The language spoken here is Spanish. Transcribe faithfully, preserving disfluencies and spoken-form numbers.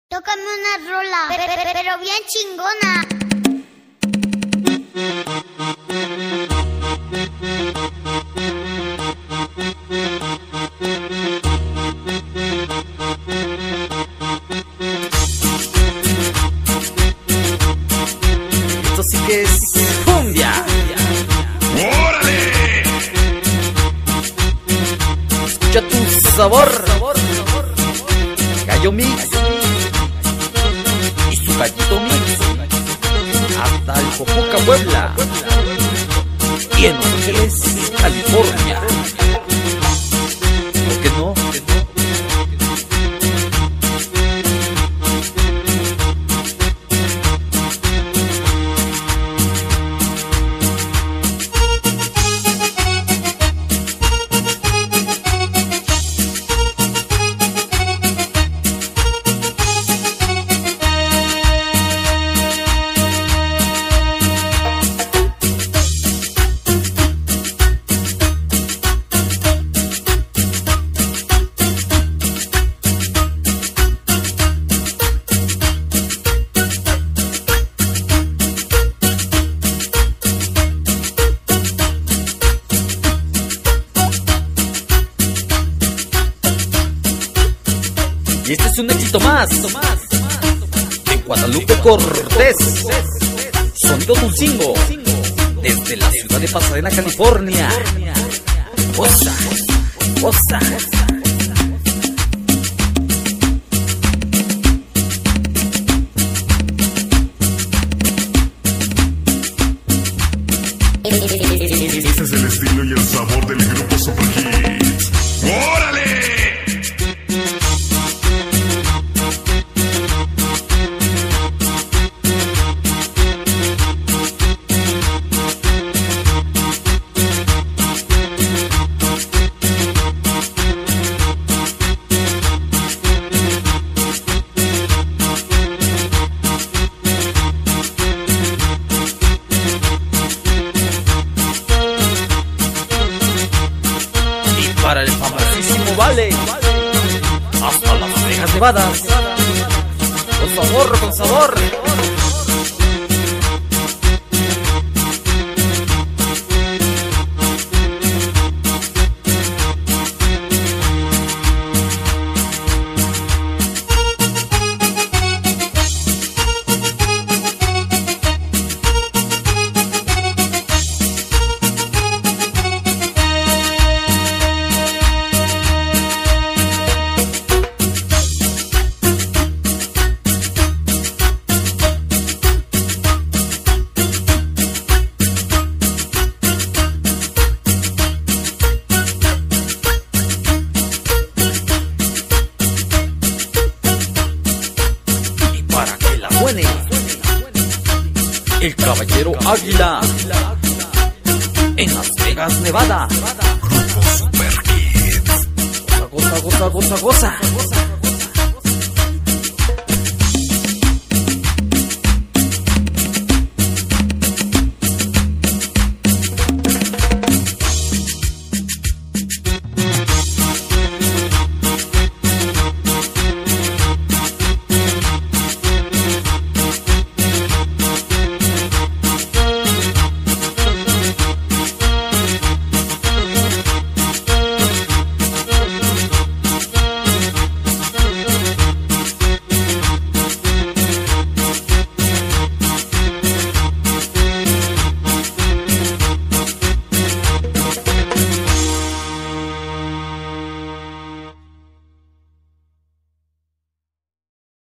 Tócame una rola, pe- pe- pero bien chingona. Esto sí que es cumbia. ¡Órale! Escucha tu sabor. Gallo Mix y su gallito Mix. Hasta el Jojoca, Puebla. Y en Los Ángeles, California. ¿Por qué no? Y este es un éxito más de Guadalupe Cortés, Sonido Dulcingo, desde la ciudad de Pasadena, California. Goza, goza. Este es el estilo y el sabor del grupo Super Hits. ¡Órale! Para el famosísimo Vale, hasta Las Vegas, Nevada. Con sabor, con sabor. Para que la suene el Caballero Águila en Las Vegas, Nevada. Grupo Super Hits. Goza, goza, goza, goza, goza.